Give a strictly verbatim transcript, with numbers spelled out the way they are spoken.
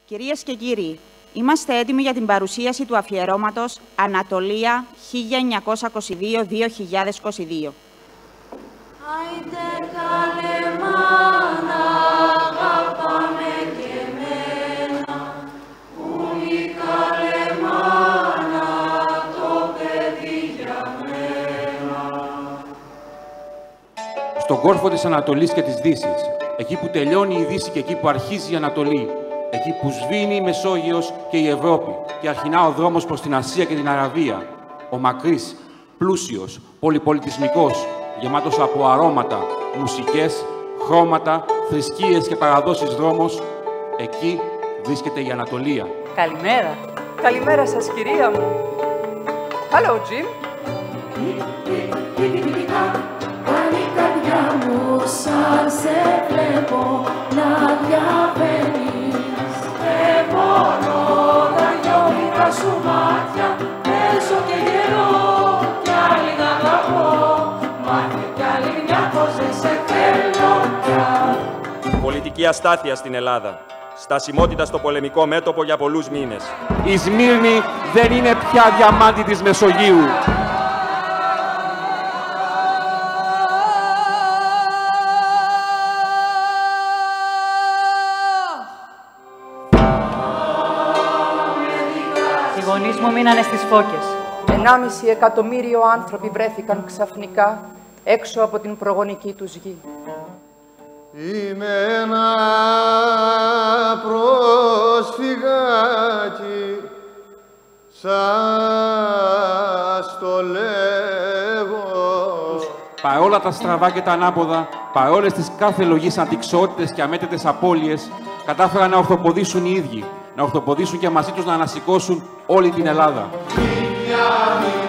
Κυρίες και κύριοι, είμαστε έτοιμοι για την παρουσίαση του αφιερώματος Ανατολία χίλια εννιακόσια είκοσι δύο με δύο χιλιάδες είκοσι δύο. Άιντε καλέ μάνα, αγαπάμε και εμένα, ούλη καλέ μάνα, το παιδί για μένα. Στον κόρφο της Ανατολής και της Δύσης, εκεί που τελειώνει η Δύση και εκεί που αρχίζει η Ανατολή, εκεί που σβήνει η Μεσόγειος και η Ευρώπη και αρχινά ο δρόμος προς την Ασία και την Αραβία, ο μακρύς, πλούσιος, πολυπολιτισμικός, γεμάτος από αρώματα, μουσικές, χρώματα, θρησκείες και παραδόσεις δρόμος, εκεί βρίσκεται η Ανατολία. Καλημέρα. Καλημέρα σας, κυρία μου. Hello, Jim. Κάνει η καρδιά μου σαν σε βλέπω να διαβαίνεις. Και μόνο τα δυο μικρά σου μάτια πέσω και γερώ κι άλλη να αγαπώ. Μάθε κι άλλη μια πως δεν σε θέλω πια. Πολιτική αστάθεια στην Ελλάδα. Στασιμότητα στο πολεμικό μέτωπο για πολλούς μήνες. Η Σμύρνη δεν είναι πια διαμάντη της Μεσογείου. Οι γονείς μου μείνανε στις φώκες. Ενάμιση εκατομμύριο άνθρωποι βρέθηκαν ξαφνικά έξω από την προγονική τους γη. Είμαι ένα προσφυγάκι, σας το λέγω. Παρόλα τα στραβά και τα ανάποδα, παρόλες τις κάθε λογής αντιξοότητες και αμέτρητες απώλειες, κατάφεραν να ορθοποδήσουν οι ίδιοι, να ορθοποδήσουν και μαζί τους να ανασηκώσουν όλη την Ελλάδα.